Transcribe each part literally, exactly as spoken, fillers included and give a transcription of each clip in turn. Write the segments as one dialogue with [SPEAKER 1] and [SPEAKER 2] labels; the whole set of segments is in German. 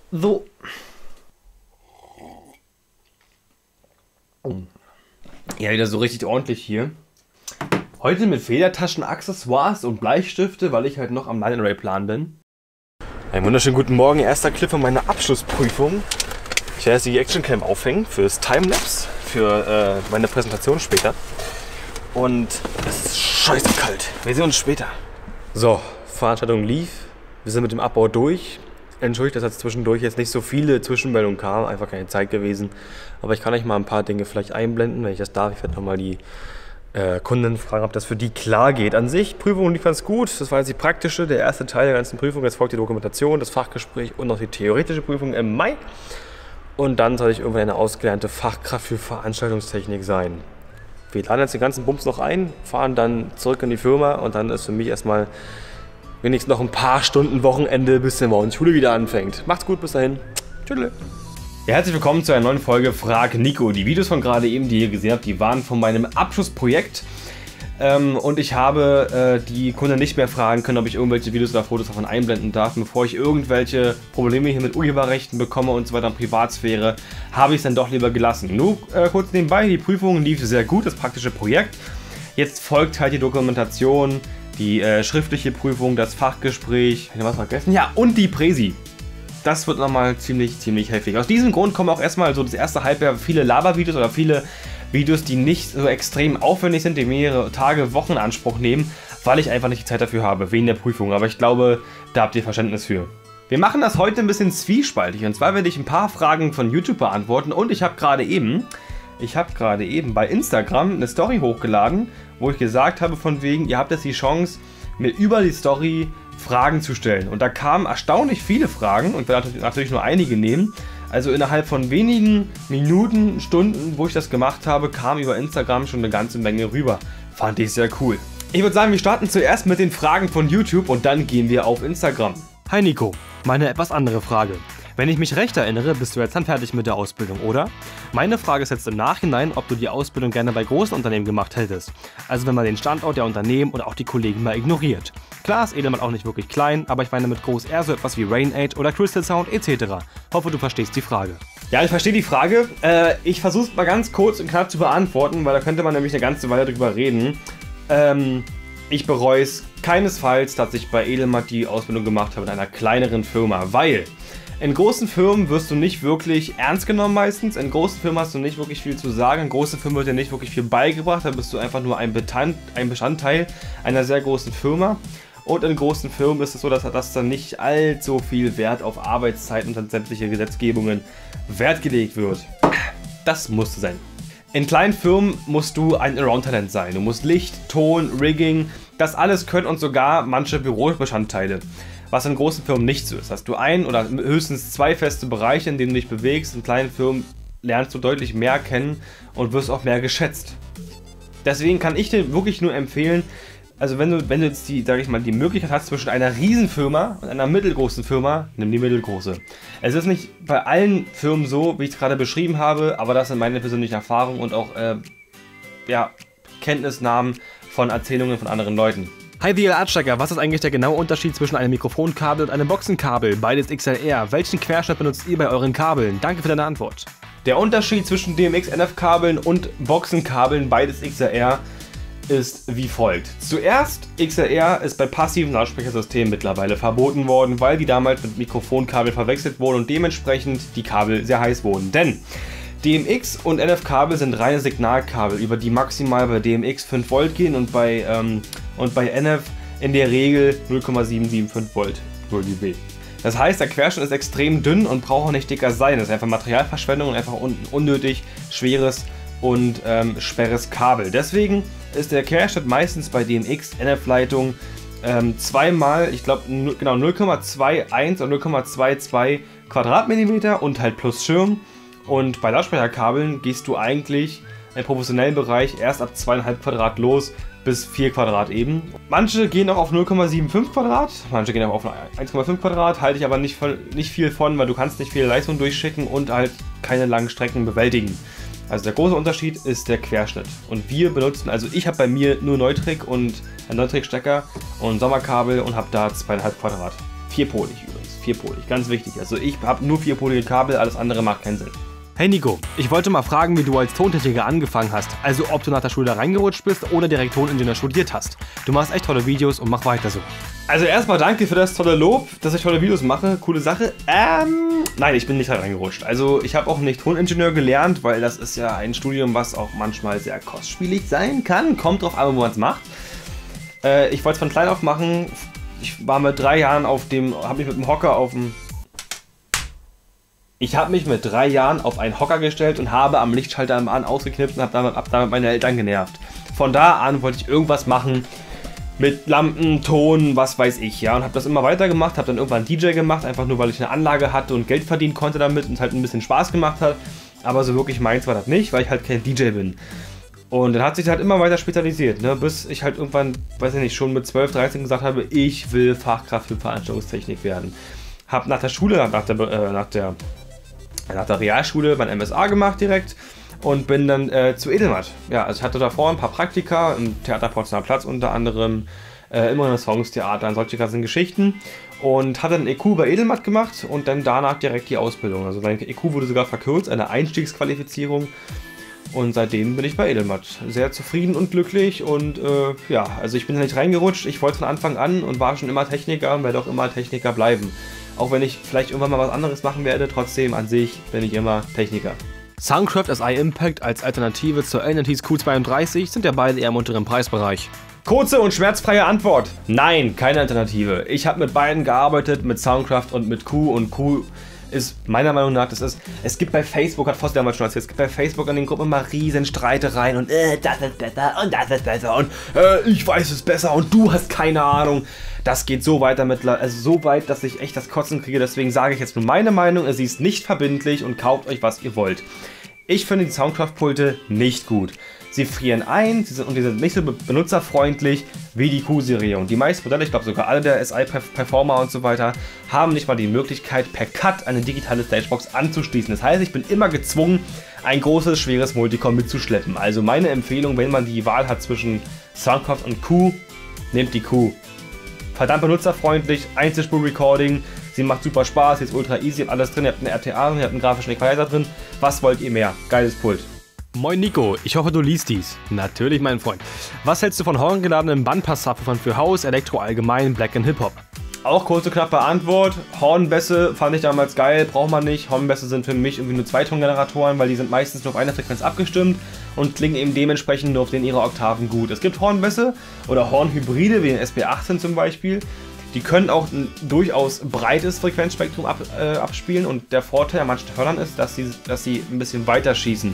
[SPEAKER 1] So. Ja, wieder so richtig ordentlich hier. Heute mit Federtaschen, Accessoires und Bleistifte, weil ich halt noch am Line Array Plan bin. Einen wunderschönen guten Morgen, erster Clip von meiner Abschlussprüfung. Ich werde jetzt die Actioncam aufhängen fürs Timelapse, für äh, meine Präsentation später. Und es ist scheiße kalt. Wir sehen uns später. So, Veranstaltung lief. Wir sind mit dem Abbau durch. Entschuldigt, dass jetzt zwischendurch jetzt nicht so viele Zwischenmeldungen kamen, einfach keine Zeit gewesen. Aber ich kann euch mal ein paar Dinge vielleicht einblenden, wenn ich das darf. Ich werde nochmal die äh, Kunden fragen, ob das für die klar geht. An sich, Prüfung lief ganz gut. Das war jetzt die praktische, der erste Teil der ganzen Prüfung. Jetzt folgt die Dokumentation, das Fachgespräch und noch die theoretische Prüfung im Mai. Und dann soll ich irgendwann eine ausgelernte Fachkraft für Veranstaltungstechnik sein. Wir laden jetzt den ganzen Bums noch ein, fahren dann zurück in die Firma und dann ist für mich erstmal wenigstens noch ein paar Stunden Wochenende, bis der morgen Schule wieder anfängt. Macht's gut, bis dahin. Tschüss. Ja, herzlich willkommen zu einer neuen Folge Frag Nico. Die Videos von gerade eben, die ihr gesehen habt, die waren von meinem Abschlussprojekt. Ähm, und ich habe äh, die Kunden nicht mehr fragen können, ob ich irgendwelche Videos oder Fotos davon einblenden darf. Bevor ich irgendwelche Probleme hier mit Urheberrechten bekomme und so weiter, Privatsphäre, habe ich es dann doch lieber gelassen. Nur äh, kurz nebenbei, die Prüfung lief sehr gut, das praktische Projekt. Jetzt folgt halt die Dokumentation, die äh, schriftliche Prüfung, das Fachgespräch, ich habe was vergessen, ja, und die Präsi. Das wird nochmal ziemlich, ziemlich heftig. Aus diesem Grund kommen auch erstmal so das erste Halbjahr viele Labervideos oder viele Videos, die nicht so extrem aufwendig sind, die mehrere Tage, Wochen in Anspruch nehmen, weil ich einfach nicht die Zeit dafür habe, wegen der Prüfung. Aber ich glaube, da habt ihr Verständnis für. Wir machen das heute ein bisschen zwiespaltig. Und zwar werde ich ein paar Fragen von YouTube beantworten. Und ich habe gerade eben, ich habe gerade eben bei Instagram eine Story hochgeladen, wo ich gesagt habe von wegen, ihr habt jetzt die Chance, mir über die Story Fragen zu stellen. Und da kamen erstaunlich viele Fragen und ich werde natürlich nur einige nehmen. Also innerhalb von wenigen Minuten, Stunden, wo ich das gemacht habe, kam über Instagram schon eine ganze Menge rüber. Fand ich sehr cool. Ich würde sagen, wir starten zuerst mit den Fragen von YouTube und dann gehen wir auf Instagram. Hi Nico, meine etwas andere Frage. Wenn ich mich recht erinnere, bist du jetzt dann fertig mit der Ausbildung, oder? Meine Frage ist jetzt im Nachhinein, ob du die Ausbildung gerne bei großen Unternehmen gemacht hättest. Also wenn man den Standort der Unternehmen und auch die Kollegen mal ignoriert. Klar ist Edelmann auch nicht wirklich klein, aber ich meine mit groß eher so etwas wie Rain-Aid oder Crystal Sound et cetera. Hoffe, du verstehst die Frage. Ja, ich verstehe die Frage. Äh, ich versuche es mal ganz kurz und knapp zu beantworten, weil da könnte man nämlich eine ganze Weile drüber reden. Ähm, ich bereue es keinesfalls, dass ich bei Edelmann die Ausbildung gemacht habe in einer kleineren Firma, weil in großen Firmen wirst du nicht wirklich ernst genommen meistens. In großen Firmen hast du nicht wirklich viel zu sagen. In großen Firmen wird dir nicht wirklich viel beigebracht. Da bist du einfach nur ein, Betan ein Bestandteil einer sehr großen Firma. Und in großen Firmen ist es so, dass, dass dann nicht allzu viel Wert auf Arbeitszeiten und sämtliche Gesetzgebungen Wert gelegt wird. Das musste sein. In kleinen Firmen musst du ein Around-Talent sein. Du musst Licht, Ton, Rigging, das alles können und sogar manche Bürobestandteile. Was in großen Firmen nicht so ist. Hast du ein oder höchstens zwei feste Bereiche, in denen du dich bewegst. In kleinen Firmen lernst du deutlich mehr kennen und wirst auch mehr geschätzt. Deswegen kann ich dir wirklich nur empfehlen, also wenn du, wenn du jetzt die, sag ich mal, die Möglichkeit hast zwischen einer Riesenfirma und einer mittelgroßen Firma, nimm die mittelgroße. Es ist nicht bei allen Firmen so, wie ich es gerade beschrieben habe, aber das sind meine persönlichen Erfahrungen und auch äh, ja, Kenntnisnahmen von Erzählungen von anderen Leuten. Hi The Artstecker, was ist eigentlich der genaue Unterschied zwischen einem Mikrofonkabel und einem Boxenkabel? Beides X L R. Welchen Querschnitt benutzt ihr bei euren Kabeln? Danke für deine Antwort. Der Unterschied zwischen D M X N F Kabeln und Boxenkabeln, beides X L R, ist wie folgt. Zuerst, X L R ist bei passiven Lautsprechersystemen mittlerweile verboten worden, weil die damals mit Mikrofonkabel verwechselt wurden und dementsprechend die Kabel sehr heiß wurden. Denn D M X und N F-Kabel sind reine Signalkabel, über die maximal bei D M X fünf Volt gehen und bei, ähm, und bei N F in der Regel null Komma sieben sieben fünf Volt null dB. Das heißt, der Querschnitt ist extrem dünn und braucht auch nicht dicker sein. Das ist einfach Materialverschwendung und einfach un unnötig schweres und ähm, sperres Kabel. Deswegen ist der Querschnitt meistens bei D M X N F-Leitungen ähm, zweimal, ich glaube genau null Komma einundzwanzig oder null Komma zweiundzwanzig Quadratmillimeter und halt plus Schirm. Und bei Lautsprecherkabeln gehst du eigentlich im professionellen Bereich erst ab zwei Komma fünf Quadrat los bis vier Quadrat eben. Manche gehen auch auf null Komma fünfundsiebzig Quadrat, manche gehen auch auf eins Komma fünf Quadrat, halte ich aber nicht, von, nicht viel von, weil du kannst nicht viel Leistung durchschicken und halt keine langen Strecken bewältigen. Also der große Unterschied ist der Querschnitt. Und wir benutzen, also ich habe bei mir nur Neutrik und einen Neutrik-Stecker und ein Sommerkabel und habe da zwei Komma fünf Quadrat. Vierpolig übrigens. vierpolig, ganz wichtig. Also ich habe nur vierpolige Kabel, alles andere macht keinen Sinn. Hey Nico, ich wollte mal fragen, wie du als Tontechniker angefangen hast. Also ob du nach der Schule da reingerutscht bist oder direkt Toningenieur studiert hast. Du machst echt tolle Videos und mach weiter so. Also erstmal danke für das tolle Lob, dass ich tolle Videos mache. Coole Sache. Ähm, nein, ich bin nicht da reingerutscht. Also ich habe auch nicht Toningenieur gelernt, weil das ist ja ein Studium, was auch manchmal sehr kostspielig sein kann. Kommt drauf an, wo man es macht. Äh, ich wollte es von klein auf machen. Ich war mit drei Jahren auf dem, habe mich mit dem Hocker auf dem... Ich habe mich mit drei Jahren auf einen Hocker gestellt und habe am Lichtschalter am An ausgeknipst und habe damit, hab damit meine Eltern genervt. Von da an wollte ich irgendwas machen mit Lampen, Ton, was weiß ich, ja. Und habe das immer weiter gemacht, habe dann irgendwann D J gemacht, einfach nur weil ich eine Anlage hatte und Geld verdienen konnte damit und es halt ein bisschen Spaß gemacht hat. Aber so wirklich meins war das nicht, weil ich halt kein D J bin. Und dann hat sich halt immer weiter spezialisiert, ne, bis ich halt irgendwann, weiß ich nicht, schon mit zwölf, dreizehn gesagt habe, ich will Fachkraft für Veranstaltungstechnik werden. Hab nach der Schule, nach der, äh, nach der nach der Realschule mein M S A gemacht direkt und bin dann äh, zu Edelmatt. Ja, also ich hatte davor ein paar Praktika im Theater Potsdamer Platz unter anderem, äh, immer eine Songtheater und solche ganzen Geschichten und hatte dann E Q bei Edelmatt gemacht und dann danach direkt die Ausbildung. Also mein E Q wurde sogar verkürzt, eine Einstiegsqualifizierung und seitdem bin ich bei Edelmatt. Sehr zufrieden und glücklich und äh, ja, also ich bin da nicht reingerutscht, ich wollte von Anfang an und war schon immer Techniker und werde auch immer Techniker bleiben. Auch wenn ich vielleicht irgendwann mal was anderes machen werde, trotzdem an sich bin ich immer Techniker. Soundcraft S I Impact als Alternative zur L N Ts Q zweiunddreißig sind ja beide eher im unteren Preisbereich. Kurze und schmerzfreie Antwort. Nein, keine Alternative. Ich habe mit beiden gearbeitet, mit Soundcraft und mit Q und Q ist meiner Meinung nach, das ist, es gibt bei Facebook, hat Voss damals schon erzählt, es gibt bei Facebook in den Gruppen immer riesen Streitereien und äh, das ist besser und das ist besser und äh, ich weiß es besser und du hast keine Ahnung. Das geht so weiter mit, also so weit, dass ich echt das Kotzen kriege, deswegen sage ich jetzt nur meine Meinung, sie ist nicht verbindlich und kauft euch, was ihr wollt. Ich finde die Soundcraft-Pulte nicht gut. Sie frieren ein sie sind, und die sind nicht so benutzerfreundlich wie die Q-Serie. Und die meisten Modelle, ich glaube sogar alle der S I-Performer und so weiter, haben nicht mal die Möglichkeit, per Cut eine digitale Stagebox anzuschließen. Das heißt, ich bin immer gezwungen, ein großes, schweres Multicom mitzuschleppen. Also meine Empfehlung, wenn man die Wahl hat zwischen Soundcraft und Q, nehmt die Q. Verdammt benutzerfreundlich, Einzelspur-Recording, sie macht super Spaß, sie ist ultra easy, ihr habt alles drin, ihr habt eine R T A, ihr habt einen grafischen Equalizer drin. Was wollt ihr mehr? Geiles Pult. Moin Nico, ich hoffe du liest dies. Natürlich mein Freund. Was hältst du von horngeladenen Bandpass-Subwoofern für Haus, Elektro allgemein, Black and Hip-Hop? Auch kurze, knappe Antwort. Hornbässe fand ich damals geil, braucht man nicht. Hornbässe sind für mich irgendwie nur Zweitongeneratoren, weil die sind meistens nur auf eine Frequenz abgestimmt und klingen eben dementsprechend nur auf den ihre Oktaven gut. Es gibt Hornbässe oder Hornhybride, wie den S B achtzehn zum Beispiel. Die können auch ein durchaus breites Frequenzspektrum ab, äh, abspielen und der Vorteil an manchen Hörnern ist, dass sie, dass sie ein bisschen weiter schießen.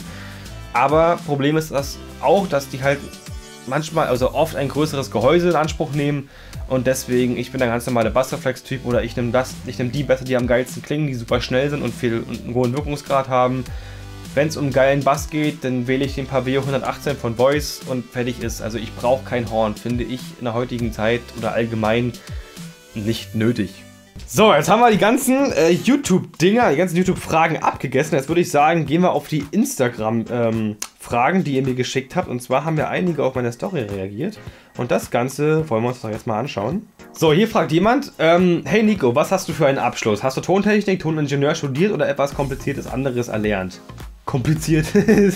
[SPEAKER 1] Aber Problem ist das auch, dass die halt manchmal, also oft ein größeres Gehäuse in Anspruch nehmen und deswegen, ich bin der ganz normale Bassreflex-Typ oder ich nehme das, ich nehme die Bässe, die am geilsten klingen, die super schnell sind und, viel, und einen hohen Wirkungsgrad haben. Wenn es um geilen Bass geht, dann wähle ich den Paveo hundertachtzehn von Voice und fertig ist. Also ich brauche kein Horn, finde ich in der heutigen Zeit oder allgemein nicht nötig. So, jetzt haben wir die ganzen äh, YouTube-Dinger, die ganzen YouTube-Fragen abgegessen. Jetzt würde ich sagen, gehen wir auf die Instagram-Fragen, ähm, die ihr mir geschickt habt. Und zwar haben wir einige auf meine Story reagiert. Und das Ganze wollen wir uns doch jetzt mal anschauen. So, hier fragt jemand, ähm, hey Nico, was hast du für einen Abschluss? Hast du Tontechnik, Toningenieur studiert oder etwas Kompliziertes anderes erlernt? Kompliziert?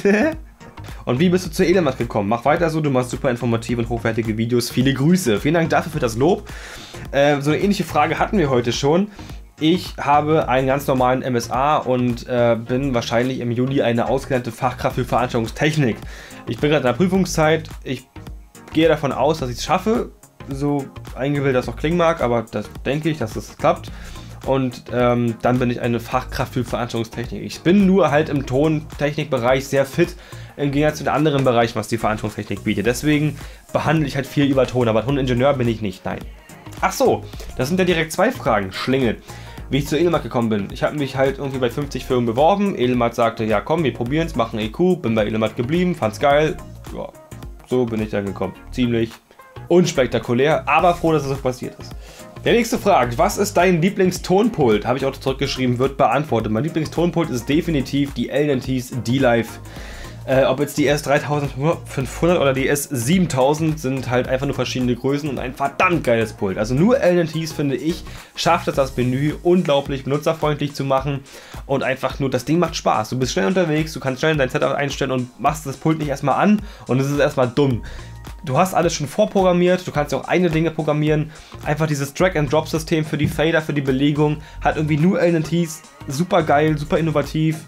[SPEAKER 1] Und wie bist du zu Edelmatt gekommen? Mach weiter so, du machst super informative und hochwertige Videos. Viele Grüße. Vielen Dank dafür für das Lob. Äh, so eine ähnliche Frage hatten wir heute schon. Ich habe einen ganz normalen M S A und äh, bin wahrscheinlich im Juli eine ausgelernte Fachkraft für Veranstaltungstechnik. Ich bin gerade in der Prüfungszeit. Ich gehe davon aus, dass ich es schaffe. So eingebildet das auch klingen mag, aber das denke ich, dass das klappt. Und ähm, dann bin ich eine Fachkraft für Veranstaltungstechnik. Ich bin nur halt im Tontechnikbereich sehr fit, im Gegensatz zu den anderen Bereichen, was die Veranstaltungstechnik bietet. Deswegen behandle ich halt viel über Ton, aber Toningenieur bin ich nicht, nein. Ach so, das sind ja direkt zwei Fragen. Schlingel. Wie ich zu Edelmatt gekommen bin. Ich habe mich halt irgendwie bei fünfzig Firmen beworben. Edelmatt sagte, ja komm, wir probieren es, machen E Q. Bin bei Edelmatt geblieben, fand's geil. Ja, so bin ich dann gekommen. Ziemlich unspektakulär, aber froh, dass es so passiert ist. Der nächste fragt, was ist dein Lieblingstonpult? Habe ich auch zurückgeschrieben, wird beantwortet. Mein Lieblingstonpult ist definitiv die L N Ts D-Live. Äh, ob jetzt die S dreitausendfünfhundert oder die S siebentausend sind halt einfach nur verschiedene Größen und ein verdammt geiles Pult. Also nur L N Ts, finde ich, schafft es, das Menü unglaublich benutzerfreundlich zu machen und einfach nur, das Ding macht Spaß. Du bist schnell unterwegs, du kannst schnell dein Setup einstellen und machst das Pult nicht erstmal an und es ist erstmal dumm. Du hast alles schon vorprogrammiert, du kannst auch eigene Dinge programmieren. Einfach dieses Drag-and-Drop-System für die Fader, für die Belegung, hat irgendwie nur L N Ts, super geil, super innovativ.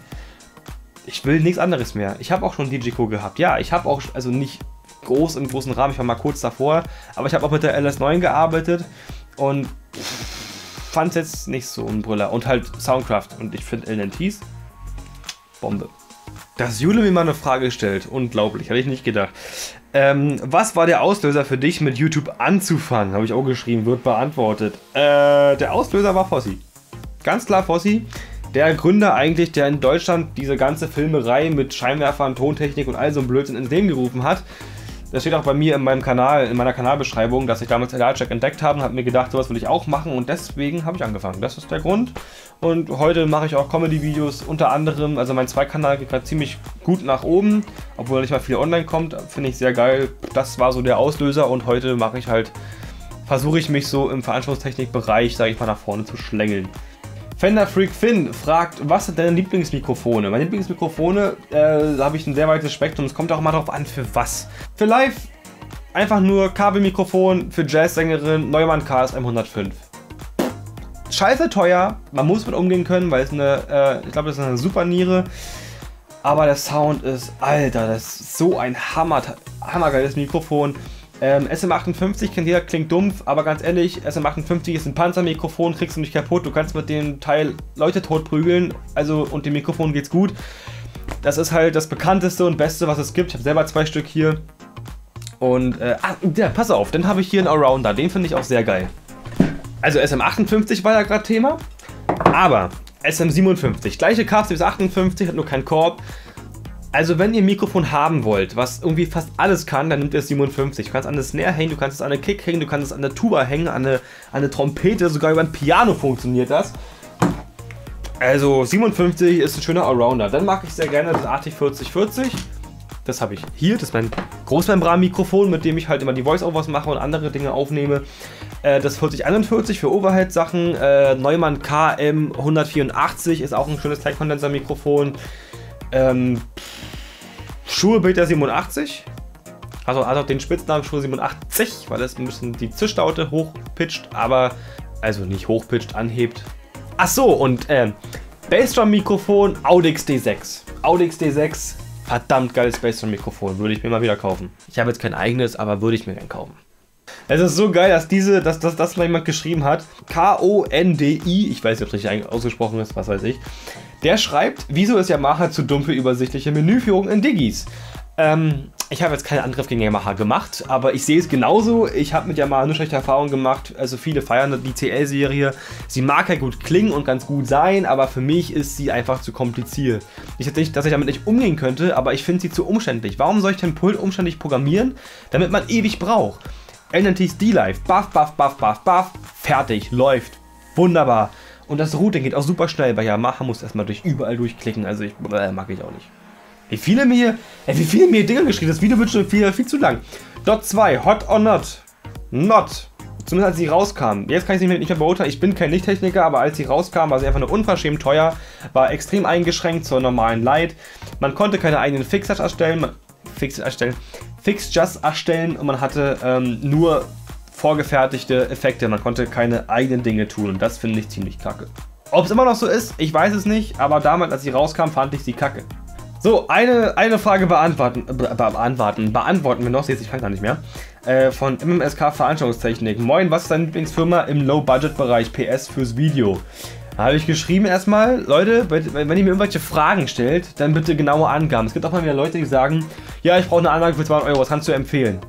[SPEAKER 1] Ich will nichts anderes mehr. Ich habe auch schon D J Co gehabt. Ja, ich habe auch, also nicht groß im großen Rahmen, ich war mal kurz davor, aber ich habe auch mit der L S neun gearbeitet und fand es jetzt nicht so ein Brüller. Und halt Soundcraft und ich finde L N Ts Bombe. Dass Jule mir mal eine Frage stellt, unglaublich, hätte ich nicht gedacht. Ähm, was war der Auslöser für dich, mit YouTube anzufangen? Habe ich auch geschrieben, wird beantwortet. Äh, der Auslöser war Fossi. Ganz klar Fossi. Der Gründer eigentlich, der in Deutschland diese ganze Filmerei mit Scheinwerfern, Tontechnik und all so ein Blödsinn ins Leben gerufen hat. Das steht auch bei mir in meinem Kanal, in meiner Kanalbeschreibung, dass ich damals Realcheck entdeckt habe und habe mir gedacht, sowas will ich auch machen und deswegen habe ich angefangen. Das ist der Grund. Und heute mache ich auch Comedy-Videos unter anderem. Also mein Zweitkanal geht gerade ziemlich gut nach oben, obwohl nicht mal viel online kommt. Finde ich sehr geil. Das war so der Auslöser und heute mache ich halt, versuche ich mich so im Veranstaltungstechnikbereich, sage ich mal, nach vorne zu schlängeln. Fender Freak Finn fragt, was sind deine Lieblingsmikrofone? Meine Lieblingsmikrofone, äh, da habe ich ein sehr weites Spektrum. Es kommt auch mal darauf an, für was. Für Live einfach nur Kabelmikrofon, für Jazzsängerin Neumann K S M hundertfünf. Scheiße teuer, man muss mit umgehen können, weil es eine, äh, ich glaube, das ist eine super Niere. Aber der Sound ist, Alter, das ist so ein Hammer, hammergeiles Mikrofon. Ähm, S M achtundfünfzig kennt jeder, klingt dumpf, aber ganz ehrlich, S M achtundfünfzig ist ein Panzermikrofon, kriegst du nicht kaputt, du kannst mit dem Teil Leute totprügeln, also und dem Mikrofon geht's gut. Das ist halt das bekannteste und beste, was es gibt. Ich habe selber zwei Stück hier. Und, äh, ah, ja, pass auf, dann habe ich hier einen Allrounder, den finde ich auch sehr geil. Also S M achtundfünfzig war ja gerade Thema, aber S M siebenundfünfzig, gleiche Kapsel bis achtundfünfzig, hat nur keinen Korb. Also wenn ihr ein Mikrofon haben wollt, was irgendwie fast alles kann, dann nimmt ihr das siebenundfünfzig. Du kannst an eine Snare hängen, du kannst es an eine Kick hängen, du kannst es an eine Tuba hängen, an eine, an eine Trompete, sogar über ein Piano funktioniert das. Also siebenundfünfzig ist ein schöner Allrounder. Dann mag ich sehr gerne das A T vierzig vierzig. Das habe ich hier, das ist mein Großmembran-Mikrofon, mit dem ich halt immer die Voice-Overs mache und andere Dinge aufnehme. Äh, das vierzig einundvierzig für Overhead-Sachen. Äh, Neumann K M hundertvierundachtzig ist auch ein schönes Teilkondenser-Mikrofon. Ähm, Shure Beta siebenundachtzig, also, also den Spitznamen Shure siebenundachtzig, weil das ein bisschen die Zischlaute hochpitcht, aber, also nicht hochpitcht, anhebt. Ach so, und ähm, Bassdrum-Mikrofon Audix D sechs. Audix D sechs, verdammt geiles Bassdrum-Mikrofon, würde ich mir mal wieder kaufen. Ich habe jetzt kein eigenes, aber würde ich mir gern kaufen. Es ist so geil, dass diese, dass das dass mal jemand geschrieben hat, K O N D I, ich weiß nicht, ob es richtig ausgesprochen ist, was weiß ich. Der schreibt, wieso ist Yamaha zu dumm für übersichtliche Menüführung in Diggis? Ähm, ich habe jetzt keinen Angriff gegen Yamaha gemacht, aber ich sehe es genauso. Ich habe mit Yamaha eine schlechte Erfahrung gemacht. Also viele feiern die C L-Serie. Sie mag ja gut klingen und ganz gut sein, aber für mich ist sie einfach zu kompliziert. Ich sage nicht, dass ich damit nicht umgehen könnte, aber ich finde sie zu umständlich. Warum soll ich den Pult umständlich programmieren, damit man ewig braucht? L N Ts D-Live, buff, buff, buff, buff, buff, fertig, läuft. Wunderbar. Und das Routing geht auch super schnell. Bei Yamaha muss erstmal durch überall durchklicken. Also ich äh, mag ich auch nicht. Wie viele mir, äh, wie viele mir Dinge geschrieben. Das Video wird schon viel, viel zu lang. Dot zwei, Hot or Not? Not. Zumindest als sie rauskam. Jetzt kann ich sie nicht mehr beurteilen. Ich bin kein Lichttechniker, aber als sie rauskam, war sie einfach nur unverschämt teuer. War extrem eingeschränkt zur normalen Light. Man konnte keine eigenen Fixers erstellen. Man, Fix erstellen. Fixtures erstellen und man hatte ähm, nur vorgefertigte Effekte. Man konnte keine eigenen Dinge tun und das finde ich ziemlich kacke. Ob es immer noch so ist, ich weiß es nicht, aber damals, als sie rauskam, fand ich sie kacke. So, eine, eine Frage beantworten, be beantworten, beantworten wir noch, jetzt ich kann gar nicht mehr, äh, von M M S K Veranstaltungstechnik. Moin, was ist deine Lieblingsfirma im Low-Budget-Bereich P S fürs Video? Da habe ich geschrieben erstmal, Leute, wenn ihr mir irgendwelche Fragen stellt, dann bitte genaue Angaben. Es gibt auch mal wieder Leute, die sagen, ja, ich brauche eine Anlage für zweihundert Euro, was kannst du empfehlen?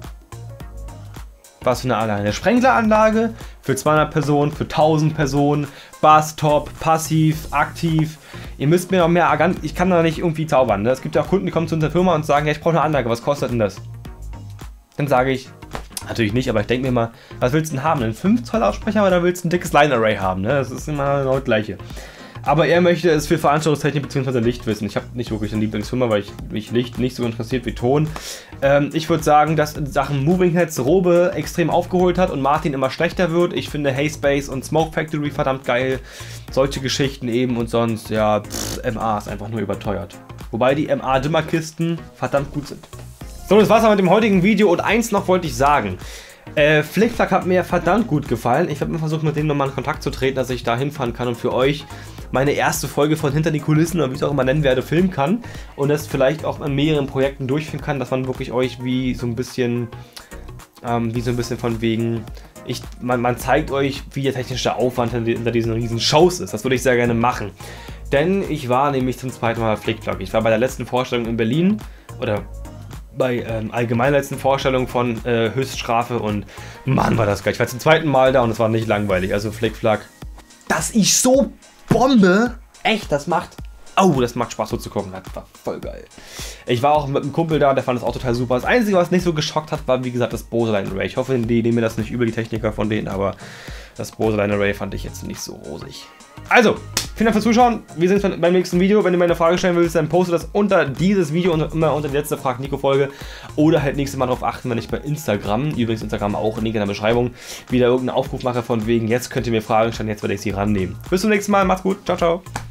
[SPEAKER 1] Was für eine Anlage? Eine Sprenkleranlage für zweihundert Personen, für tausend Personen, Bass, Top, passiv, aktiv. Ihr müsst mir noch mehr, ich kann da nicht irgendwie zaubern. Ne? Es gibt ja auch Kunden, die kommen zu unserer Firma und sagen, ja, ich brauche eine Anlage, was kostet denn das? Dann sage ich, natürlich nicht, aber ich denke mir mal, was willst du denn haben? Einen fünf Zoll Lautsprecher oder willst du ein dickes Line Array haben? Ne? Das ist immer genau das Gleiche. Aber er möchte es für Veranstaltungstechnik bzw. Licht wissen. Ich habe nicht wirklich eine Lieblingsfirma, weil ich mich Licht nicht so interessiert wie Ton. Ähm, ich würde sagen, dass in Sachen Moving Heads Robe extrem aufgeholt hat und Martin immer schlechter wird. Ich finde Hayspace und Smoke Factory verdammt geil. Solche Geschichten eben und sonst, ja, pff, M A ist einfach nur überteuert. Wobei die M A-Dimmerkisten verdammt gut sind. So, das war's aber mit dem heutigen Video und eins noch wollte ich sagen. Äh, Flickflack hat mir verdammt gut gefallen. Ich werde mal versuchen, mit denen nochmal in Kontakt zu treten, dass ich da hinfahren kann und für euch meine erste Folge von Hinter die Kulissen, oder wie ich es auch immer nennen werde, filmen kann. Und das vielleicht auch in mehreren Projekten durchführen kann, dass man wirklich euch wie so ein bisschen, ähm, wie so ein bisschen von wegen, ich, man, man zeigt euch, wie der technische Aufwand hinter, hinter diesen riesen Shows ist. Das würde ich sehr gerne machen. Denn ich war nämlich zum zweiten Mal bei Flickflack. Ich war bei der letzten Vorstellung in Berlin, oder bei ähm, allgemein letzten Vorstellung von äh, Höchststrafe und Mann, war das geil. Ich war zum zweiten Mal da und es war nicht langweilig. Also Flickflack, das ist so Bombe. Echt, das macht, oh, das macht Spaß so zu gucken. Das war voll geil. Ich war auch mit einem Kumpel da, der fand das auch total super. Das Einzige, was nicht so geschockt hat, war wie gesagt das Bose Line Array. Ich hoffe, die nehmen mir das nicht über, die Techniker von denen, aber das Bose Line Array fand ich jetzt nicht so rosig. Also, vielen Dank fürs Zuschauen. Wir sehen uns beim nächsten Video. Wenn du mir eine Frage stellen willst, dann poste das unter dieses Video und immer unter die letzte Frag Nico Folge. Oder halt nächstes Mal darauf achten, wenn ich bei Instagram, übrigens Instagram auch Link in der Beschreibung, wieder irgendeinen Aufruf mache von wegen, jetzt könnt ihr mir Fragen stellen, jetzt werde ich sie rannehmen. Bis zum nächsten Mal, macht's gut, ciao, ciao.